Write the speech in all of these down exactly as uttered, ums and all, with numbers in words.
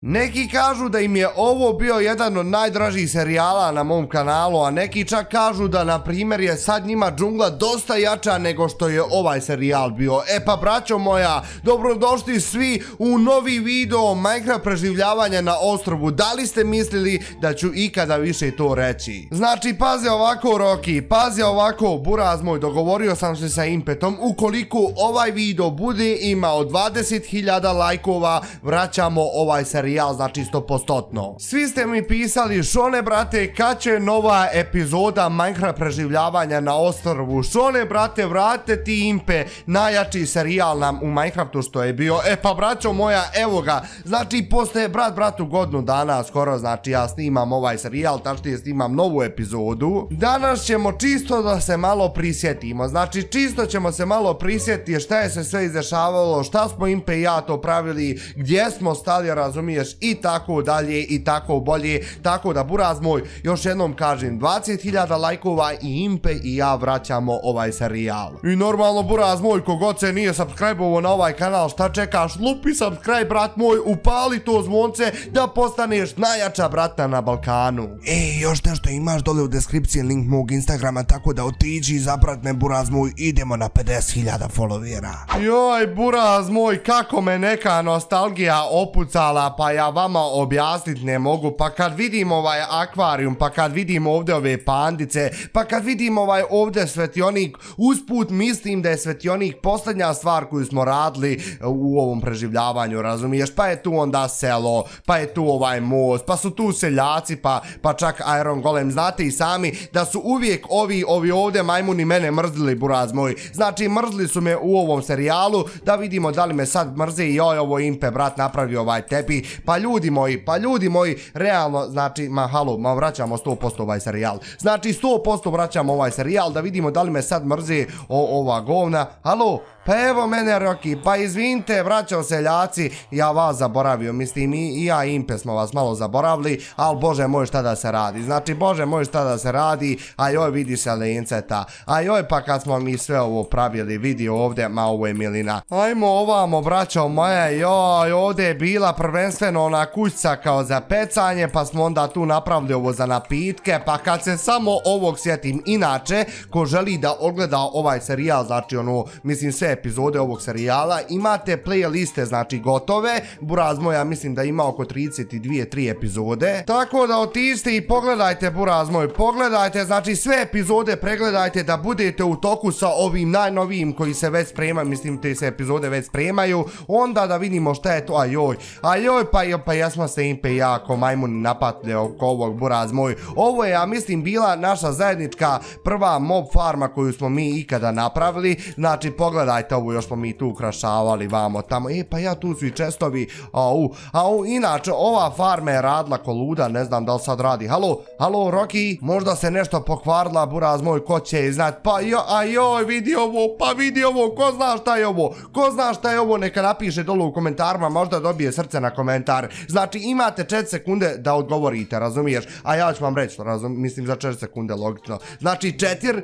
Neki kažu da im je ovo bio jedan od najdražih serijala na mom kanalu, a neki čak kažu da na primjer je sad njima džungla dosta jača nego što je ovaj serijal bio. E pa braćo moja, dobrodošli svi u novi video Minecraft preživljavanja na ostrvu. Da li ste mislili da ću ikada više to reći? Znači pazi ovako Rocky, pazi ovako Buraz moj, dogovorio sam se sa Impetom, ukoliko ovaj video bude imao dvadeset hiljada lajkova, vraćamo ovaj serijal. Znači sto posto. Svi ste mi pisali, Šone brate, kad će nova epizoda Minecraft preživljavanja na ostrvu? Šone brate, vrate ti Impe, najjači serijal nam u Minecraftu što je bio. E pa braćo moja, evo ga. Znači posle brat bratu godinu dana skoro, znači ja snimam ovaj serijal, tačnije snimam novu epizodu. Danas ćemo čisto da se malo prisjetimo. Znači čisto ćemo se malo prisjetiti šta je se sve izdešavalo, šta smo Impe i ja to pravili, gdje smo stali, razumiješ, i tako dalje i tako bolje. Tako da Buraz moj, još jednom kažem, dvadeset hiljada lajkova i Impe i ja vraćamo ovaj serijal. I normalno Buraz moj, kogod se nije subscribe-ovo na ovaj kanal, šta čekaš? Lupi subscribe brat moj, upali to zvonce da postaneš najjača brata na Balkanu. Ej, još nešto imaš dole u deskripciji link mog Instagrama, tako da otiđi i zaprat me Buraz moj, idemo na pedeset hiljada followera. Joj Buraz moj, kako me neka nostalgija opucala, pa ja vama objasnit ne mogu. Pa kad vidim ovaj akvarijum, pa kad vidim ovdje ove pandice, pa kad vidim ovaj ovdje svetionik, usput mislim da je svetionik posljednja stvar koju smo radili u ovom preživljavanju, razumiješ? Pa je tu onda selo, pa je tu ovaj most, pa su tu seljaci, pa, pa čak Iron Golem. Znate i sami da su uvijek ovi, ovi ovdje majmuni mene mrzili, Buraz moj. Znači mrzili su me u ovom serijalu, da vidimo da li me sad mrze i joj ovo Impe brat napravio ovaj tepi. Pa ljudi moji, pa ljudi moji, realno, znači, ma halo, ma vraćamo sto posto ovaj serijal. Znači sto posto vraćamo ovaj serijal, da vidimo da li me sad mrze o, ova govna. Halo, pa evo mene Rocky, pa izvinite vraćao seljaci, ja vas zaboravio, mislim i ja i Impe smo vas malo zaboravili, ali bože moj šta da se radi, znači bože moj šta da se radi, a joj vidi se lenceta, a joj pa kad smo mi sve ovo pravili, vidi ovdje, ma ovo je milina. Ajmo ovamo braćo moja, joj ovdje je bila prvenstveno ona kućca kao za pecanje, pa smo onda tu napravili ovo za napitke, pa kad se samo ovog sjetim, inače, ko želi da ogleda ovaj serijal, znači ono, mislim sve epizode ovog serijala, imate playliste, znači gotove. Buraz moj, ja mislim da ima oko trideset dvije tri epizode, tako da otiđite i pogledajte Buraz moj, pogledajte, znači sve epizode pregledajte da budete u toku sa ovim najnovijim koji se već spremaju, mislim te se epizode već spremaju, onda da vidimo šta je to, ajoj, ajoj, pa, pa jesmo se Impe i ja ko majmuni napatili oko ovog Buraz moj. Ovo je, ja mislim, bila naša zajednička prva mob farma koju smo mi ikada napravili, znači pogledajte ovo, još smo mi tu ukrašavali vamo tamo, e pa ja tu su i čestovi, au, au, inače ova farma je radila ko luda, ne znam da li sad radi. Halo, halo Rocky, možda se nešto pokvarila, Buraz moj, ko će znat, pa jo, a joj, vidi ovo, pa vidi ovo, ko zna šta je ovo, ko zna šta je ovo, neka napiše dolu u komentarima, možda dobije srce na komentar. Znači imate četiri sekunde da odgovorite, razumiješ, a ja ću vam reći, razum, mislim za četiri sekunde logično, znači četiri,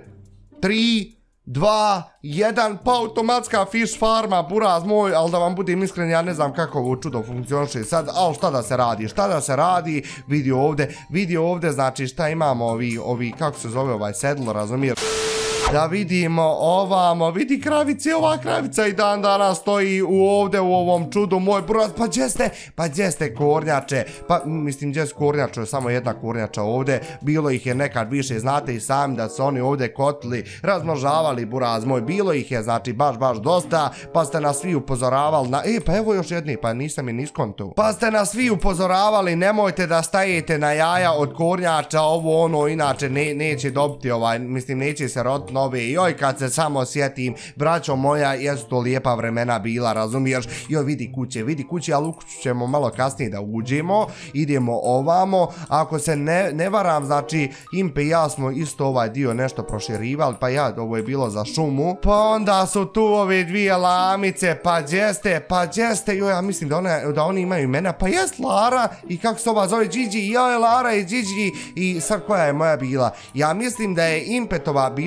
tri, dva, jedan, pa automatska fish farma, Buraz moj, ali da vam budem iskren, ja ne znam kako ovo čudo funkcioniše sad, ali šta da se radi, šta da se radi, vidi ovdje, vidi ovdje, znači šta imamo ovi, ovi, kako se zove ovaj sedlo, razumiješ? Da vidimo ovamo, vidi kravice, ova kravica i dan danas stoji u ovdje u ovom čudu moj Buraz, pa gdje ste, pa gdje ste kornjače, pa mislim gdje su kornjače, samo jedna kornjača ovdje, bilo ih je nekad više, znate i sami da su oni ovdje kotili, razmnožavali Buraz moj, bilo ih je znači baš baš dosta, pa ste nas svi upozoravali na, e pa evo još jedni, pa nisam je niskontu, pa ste nas svi upozoravali, nemojte da stajete na jaja od kornjača, ovo ono, inače ne, neće dobiti ovaj, mislim neće se roditi nove, joj kad se samo sjetim, braćo moja, jesu to lijepa vremena bila, razumiješ, joj vidi kuće, vidi kuće, ali u kuću ćemo malo kasnije da uđemo, idemo ovamo, ako se ne, ne varam, znači Impe i ja smo isto ovaj dio nešto proširivali, pa ja, ovo je bilo za šumu, pa onda su tu ove dvije lamice, pa gdje ste, pa gdje ste, joj ja mislim da, one, da oni imaju imena, pa jest Lara i kako se ova zove Gigi, joj Lara i Gigi i sad koja je moja bila, ja mislim da je Impetova bila Lara,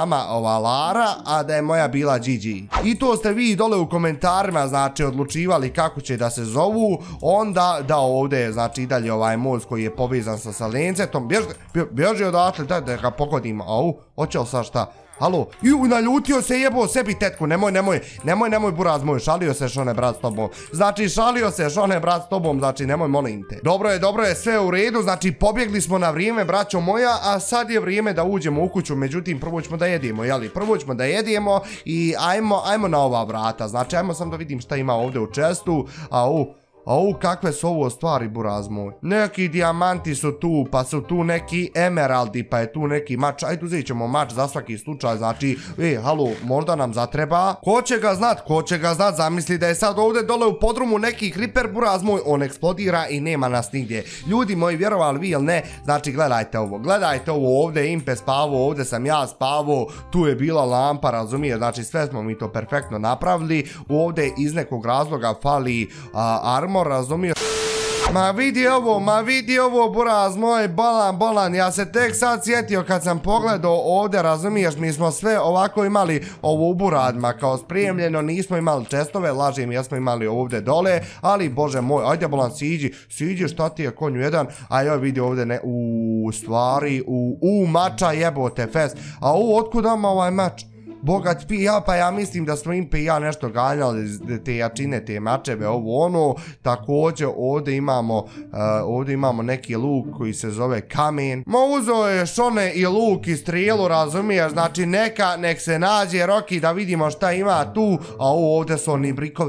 dama ova Lara, a da je moja bila Gigi. I to ste vi dole u komentarima, znači, odlučivali kako će da se zovu, onda da ovdje je, znači, i dalje ovaj most koji je povezan sa Salencetom. Bježi odatle, da, da ga pogodim, au, hoće li sad šta? Halo, ju, naljutio se, jebo sebi tetku, nemoj, nemoj, nemoj, nemoj buraz moj, šalio se Šone brat s tobom, znači šalio se Šone brat s tobom, znači nemoj, molim te. Dobro je, dobro je, sve u redu, znači pobjegli smo na vrijeme, braćo moja, a sad je vrijeme da uđemo u kuću, međutim prvo ćemo da jedemo, jeli, prvo ćemo da jedemo i ajmo, ajmo na ova vrata, znači ajmo sam da vidim šta ima ovdje u čestu, au. Au, kakve su ovo stvari, buraz moj. Neki dijamanti su tu, pa su tu neki emeraldi, pa je tu neki mač. Ajde, uzet ćemo mač za svaki slučaj, znači, e, halo, možda nam zatreba. Ko će ga znat, ko će ga znat, zamisli da je sad ovdje dole u podrumu neki kriper, buraz moj, on eksplodira i nema nas nigdje. Ljudi moji, vjerovali vi ili ne, znači, gledajte ovo, gledajte ovo, ovdje je Impe spavao, ovdje sam ja spavao, tu je bila lampa, razumije, znači, sve smo mi to perfektno napravili, ovdje iz nekog razloga fali armor, razumio. Ma vidi ovo, ma vidi ovo, buraz moj, bolan, bolan, ja se tek sad sjetio kad sam pogledao ovdje, razumiješ, mi smo sve ovako imali ovo u buradima kao spremljeno, nismo imali čestove, lažem, jesmo imali ovdje dole, ali bože moj, ajde bolan, siđi, siđi, šta ti je konju jedan, a joj vidi ovdje ne, u stvari, u, u mača jebote fest, a u, otkud vam ovaj mač? Bogat pi, ja pa ja mislim da smo Impe i ja nešto ganjali te jačine, te mačeve, ovo ono, također ovdje imamo, uh, ovdje imamo neki luk koji se zove kamen. Ma uzeo je Šone i luk i strijelu, razumiješ, znači neka, nek se nađe Roki da vidimo šta ima tu, a ovo ovdje su oni brikovi.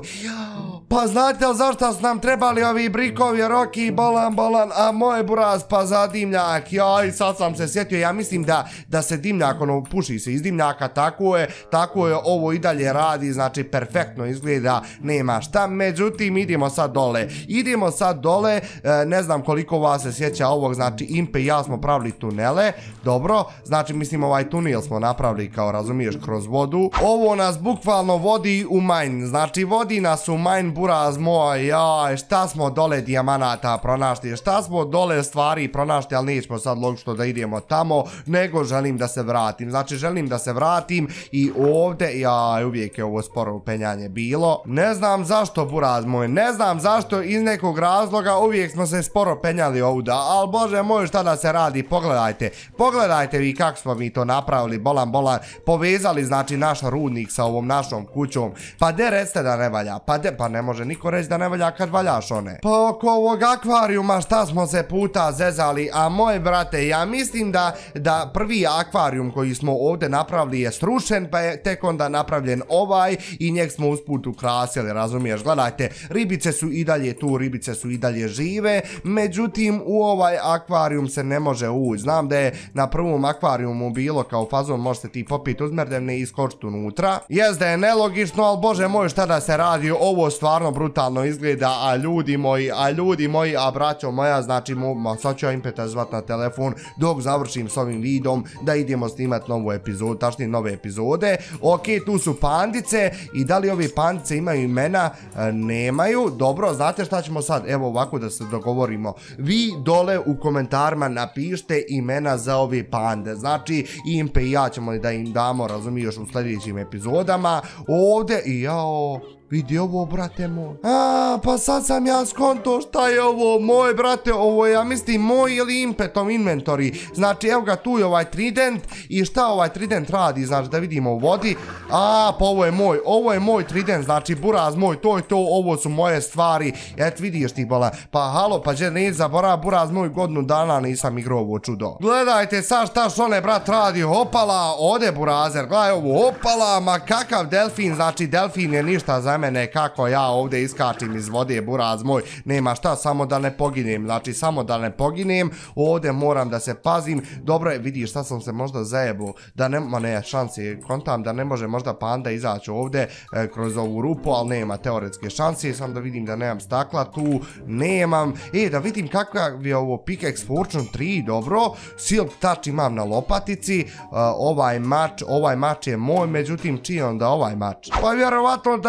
Pa znate li zašto su nam trebali ovi brikovi, Roki, bolan, bolan, a moj buraz pa za dimnjak, jaj, sad sam se sjetio, ja mislim da, da se dimnjak, ono, puši se iz dimnjaka, tako je, tako je, ovo i dalje radi, znači perfektno izgleda, nema šta, međutim idemo sad dole, idemo sad dole, e, ne znam koliko vas se sjeća ovog, znači Impe i ja smo pravili tunele, dobro, znači mislim ovaj tunel smo napravili kao razumiješ kroz vodu, ovo nas bukvalno vodi u mine, znači vodi nas u mine, buraz moj, jaj, šta smo dole dijamanata pronašli, šta smo dole stvari pronašli, ali nećemo sad logično da idemo tamo, nego želim da se vratim, znači želim da se vratim i ovdje, jaj, uvijek je ovo sporo penjanje bilo, ne znam zašto, buraz moj, ne znam zašto, iz nekog razloga uvijek smo se sporo penjali ovdje, ali bože moj, šta da se radi, pogledajte, pogledajte vi kako smo mi to napravili, bolan, bolan, povezali znači naš rudnik sa ovom našom kućom, pa de recite da ne valja, pa de, pa ne može niko reći da ne valja kad valjaš one. Pa oko ovog akvarijuma šta smo se puta zezali, a moj brate, ja mislim da, da prvi akvarijum koji smo ovdje napravili je srušen, pa je tek onda napravljen ovaj i njeg smo usput ukrasili, razumiješ, gledajte, ribice su i dalje tu, ribice su i dalje žive, međutim u ovaj akvarijum se ne može ući, znam da je na prvom akvarijumu bilo kao fazon, možete ti popiti uzmerdevne i iskočiti unutra, jest da je nelogično, ali bože moj, šta da se radi, ovo stvarno brutalno izgleda, a ljudi moji, a ljudi moji, a braćo moja, znači, ma, sad ću ja Impeta zvat na telefon dok završim s ovim videom da idemo snimat novu epizodu, tačnije nove epizode. Ok, tu su pandice i da li ove pandice imaju imena? E, nemaju. Dobro, znate šta ćemo sad? Evo ovako da se dogovorimo. Vi dole u komentarima napišite imena za ove pande. Znači, Impe i ja ćemo da im damo, razumiješ, u sljedećim epizodama. Ovdje, i jao... Vidi ovo, brate moj. A, pa sad sam ja skonto šta je ovo, moj brate, ovo je, ja mislim, moj ili Impetom inventory. Znači, evo ga, tu je ovaj trident i šta ovaj trident radi, znači, da vidimo u vodi. A, pa ovo je moj, ovo je moj trident, znači, buraz moj, to je to, ovo su moje stvari. Et, vidiš ti, bola, pa halo, pa že ne zaborav, buraz moj, godinu dana nisam igrao ovo čudo. Gledajte sad šta Šone, brat, radi, opala, ode burazer, gledaj ovo, opala, ma kakav delfin, znači, delfin je ništa za mene, kako ja ovdje iskačim iz vode, buraz moj, nema šta, samo da ne poginem, znači samo da ne poginem, ovdje moram da se pazim, dobro je, vidiš šta sam se možda zajebao, da nema, ne, šanse, kontam da ne može možda panda izaći ovdje e, kroz ovu rupu, ali nema teoretske šanse, sam da vidim da nemam stakla tu, nemam, e, da vidim kakav je ovo Pickaxe Fortune tri, dobro, Silk Touch imam na lopatici, e, ovaj mač, ovaj mač je moj, međutim, čiji onda ovaj mač? Pa vjerovatno da je Impe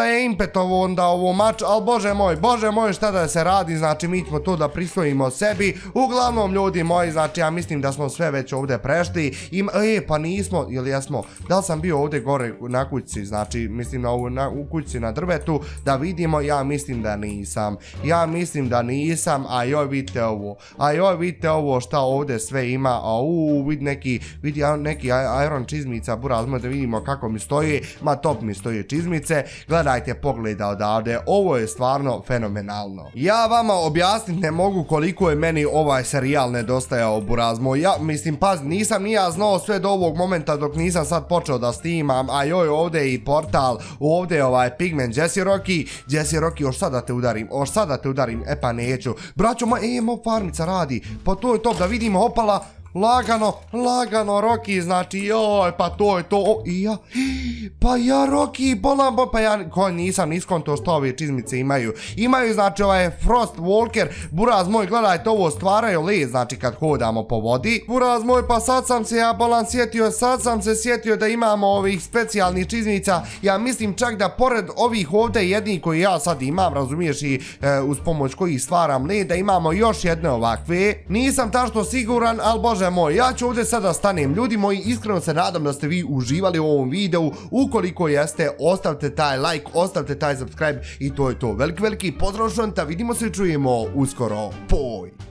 opet ovo onda ovo mač, ali bože moj, bože moj šta da se radi, znači mi ćemo to da prisvojimo sebi. Uglavnom ljudi moji, znači ja mislim da smo sve već ovdje prešli. Ima, e, pa nismo, ili jesmo, da li sam bio ovdje gore na kućici, znači mislim na ovu, na, u kućici na drvetu, da vidimo, ja mislim da nisam. Ja mislim da nisam, a joj vidite ovo, a joj vidite ovo šta ovdje sve ima, a u vidi neki, vidi neki iron čizmica, buraz, da vidimo kako mi stoji, ma top mi stoji čizmice, gledajte pogleda odavde, ovo je stvarno fenomenalno. Ja vama objasniti ne mogu koliko je meni ovaj serijal nedostajao, buraz moj, ja mislim, paz, nisam ni ja znao sve do ovog momenta dok nisam sad počeo da snimam, a joj ovdje i portal, ovdje je ovaj Pigman Jesse Rocky, Jesse Rocky, još sad da te udarim, još sad da te udarim, e pa neću, braćo, ma, e, mo farmica radi, pa to je to, da vidimo, opala, lagano, lagano, Rocky, znači, joj, pa to je to, o, i ja, pa ja, Rocky, bolam, pa ja, ko nisam niskonto što ove čizmice imaju, imaju, znači, ovaj Frost Walker, buraz moj, gledajte, ovo stvaraju led, znači, kad hodamo po vodi, buraz moj, pa sad sam se, ja, bolam, sjetio, sad sam se sjetio da imamo ovih specijalnih čizmica, ja mislim čak da pored ovih ovdje jednih koji ja sad imam, razumiješ, i e, uz pomoć kojih stvaram led, da imamo još jedne ovakve, nisam tačno siguran, ali bože moj, ja ću ovdje sada stanem. Ljudi moji, iskreno se nadam da ste vi uživali u ovom videu. Ukoliko jeste, ostavite taj like, ostavite taj subscribe i to je to. Veliki, veliki pozdrav šonta, vidimo se i čujemo uskoro. Poj!